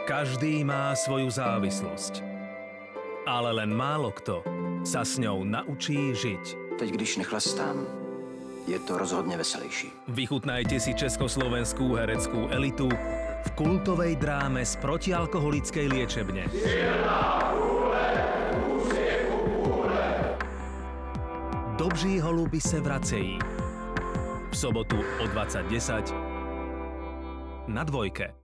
Každý má svoju závislosť. Ale len málo kto sa s ňou naučí žiť. Teď, když nechlastám, je to rozhodne veselejší. Vychutnajte si československú hereckú elitu v kultovej dráme z protialkoholickej liečebne. Dobří holuby se vracejí. V sobotu o 20:10 na Dvojke.